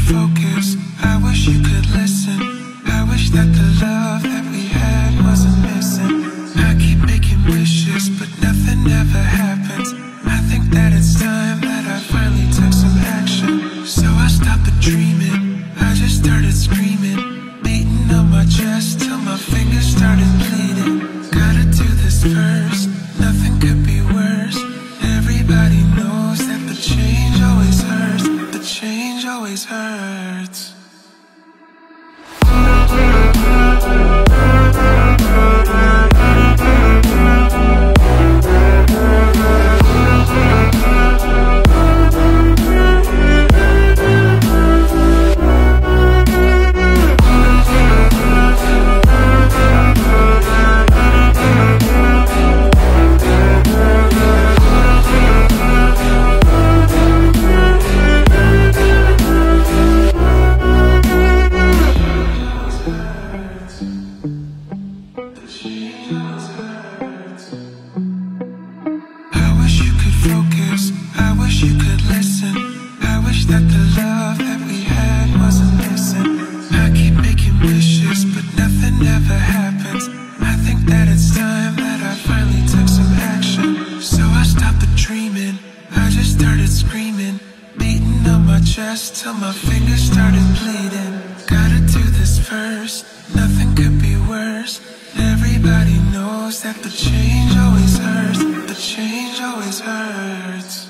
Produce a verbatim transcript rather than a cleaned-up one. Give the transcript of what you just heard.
focus, I wish you could listen. I wish that the love that we had wasn't missing. I keep making wishes, but nothing ever happens. I think that it's time that I finally took some action. So I stopped the dreaming, I just started screaming, beating on my chest till my fingers started bleeding. Gotta do this first, nothing could be worse. Everybody knows that the change always hurts. The change always hurts. Focus, I wish you could listen. I wish that the love that we had wasn't missing. I keep making wishes, but nothing ever happens. I think that it's time that I finally took some action. So I stopped the dreaming, I just started screaming, beating on my chest till my fingers started bleeding. Gotta do this first, nothing could be worse. Everybody knows that the change always hurts. The change always hurts.